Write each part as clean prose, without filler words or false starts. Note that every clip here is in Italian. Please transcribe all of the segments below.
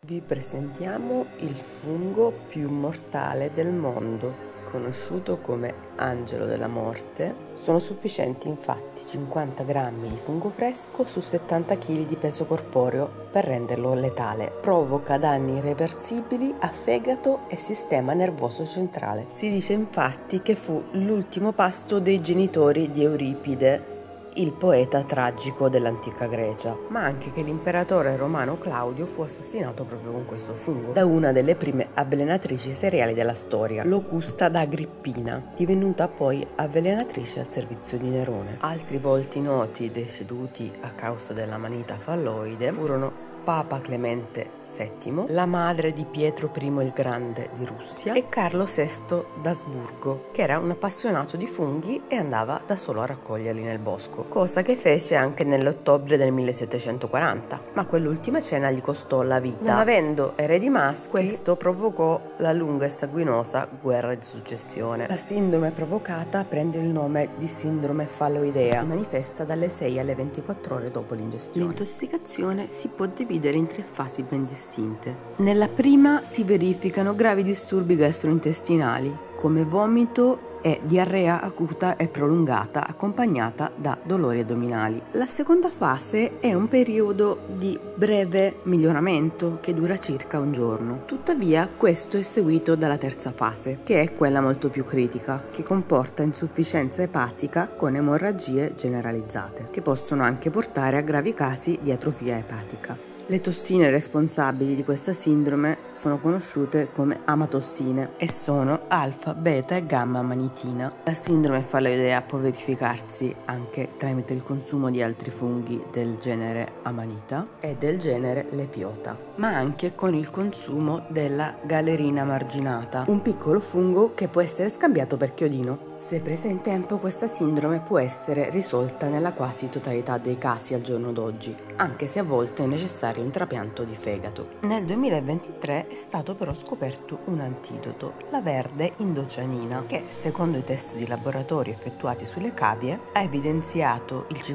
Vi presentiamo il fungo più mortale del mondo, conosciuto come angelo della morte. Sono sufficienti infatti 50 grammi di fungo fresco su 70 kg di peso corporeo per renderlo letale. Provoca danni irreversibili a fegato e sistema nervoso centrale. Si dice infatti che fu l'ultimo pasto dei genitori di Euripide, il poeta tragico dell'antica Grecia, ma anche che l'imperatore romano Claudio fu assassinato proprio con questo fungo da una delle prime avvelenatrici seriali della storia, Locusta d'Agrippina, divenuta poi avvelenatrice al servizio di Nerone. Altri volti noti deceduti a causa dell'amanita falloide furono Papa Clemente VII, la madre di Pietro I il Grande di Russia e Carlo VI d'Asburgo, che era un appassionato di funghi e andava da solo a raccoglierli nel bosco, cosa che fece anche nell'ottobre del 1740, ma quell'ultima cena gli costò la vita. Non avendo eredi maschi, questo provocò la lunga e sanguinosa guerra di successione. La sindrome provocata prende il nome di sindrome falloidea e si manifesta dalle 6 alle 24 ore dopo l'ingestione. L'intossicazione si può dividere in tre fasi ben distinte. Nella prima si verificano gravi disturbi gastrointestinali come vomito e diarrea acuta e prolungata accompagnata da dolori addominali. La seconda fase è un periodo di breve miglioramento che dura circa un giorno. Tuttavia questo è seguito dalla terza fase, che è quella molto più critica, che comporta insufficienza epatica con emorragie generalizzate, che possono anche portare a gravi casi di atrofia epatica. Le tossine responsabili di questa sindrome sono conosciute come amatossine e sono alfa, beta e gamma amanitina. La sindrome falloidea può verificarsi anche tramite il consumo di altri funghi del genere Amanita e del genere Lepiota, ma anche con il consumo della Galerina marginata, un piccolo fungo che può essere scambiato per chiodino. Se presa in tempo, questa sindrome può essere risolta nella quasi totalità dei casi al giorno d'oggi, anche se a volte è necessario un trapianto di fegato. Nel 2023 è stato però scoperto un antidoto, la verde indocianina, che secondo i test di laboratorio effettuati sulle cavie ha evidenziato il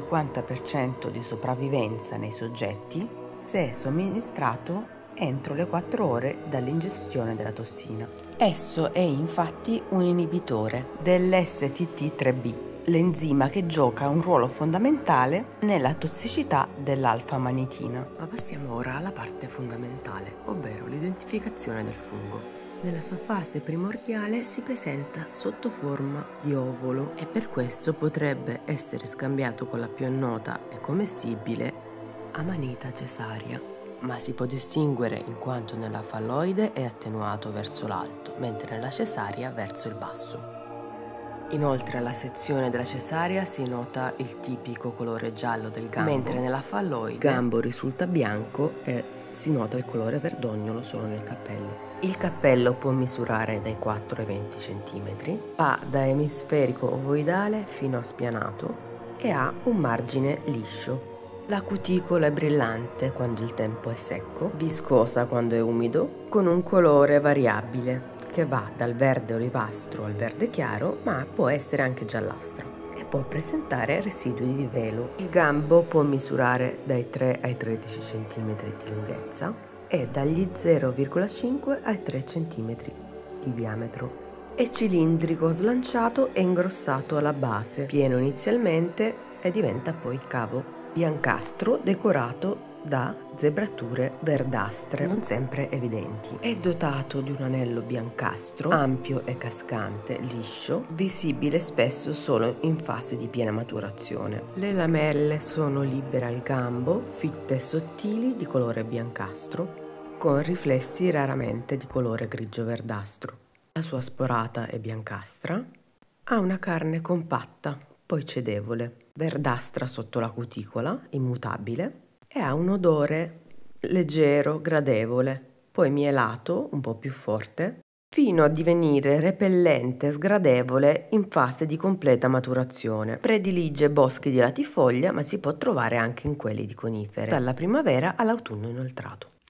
50% di sopravvivenza nei soggetti se somministrato entro le 4 ore dall'ingestione della tossina. Esso è infatti un inibitore dell'STT3B, l'enzima che gioca un ruolo fondamentale nella tossicità dell'alfa-amanitina. Ma passiamo ora alla parte fondamentale, ovvero l'identificazione del fungo. Nella sua fase primordiale si presenta sotto forma di ovolo e per questo potrebbe essere scambiato con la più nota e commestibile Amanita cesaria, ma si può distinguere in quanto nella falloide è attenuato verso l'alto, mentre nella cesaria verso il basso. Inoltre alla sezione della cesaria si nota il tipico colore giallo del gambo, mentre nella falloide il gambo risulta bianco e si nota il colore verdognolo solo nel cappello. Il cappello può misurare dai 4 ai 20 cm, va da emisferico ovoidale fino a spianato e ha un margine liscio. La cuticola è brillante quando il tempo è secco, viscosa quando è umido, con un colore variabile che va dal verde olivastro al verde chiaro, ma può essere anche giallastra e può presentare residui di velo. Il gambo può misurare dai 3 ai 13 cm di lunghezza e dagli 0,5 ai 3 cm di diametro. È cilindrico, slanciato e ingrossato alla base, pieno inizialmente e diventa poi cavo biancastro decorato da zebrature verdastre non sempre evidenti. È dotato di un anello biancastro ampio e cascante, liscio, visibile spesso solo in fase di piena maturazione. Le lamelle sono libere al gambo, fitte e sottili di colore biancastro, con riflessi raramente di colore grigio-verdastro. La sua sporata è biancastra, ha una carne compatta, poi cedevole, verdastra sotto la cuticola, immutabile, e ha un odore leggero, gradevole, poi mielato, un po' più forte, fino a divenire repellente, sgradevole in fase di completa maturazione. Predilige boschi di latifoglia, ma si può trovare anche in quelli di conifere, dalla primavera all'autunno inoltrato.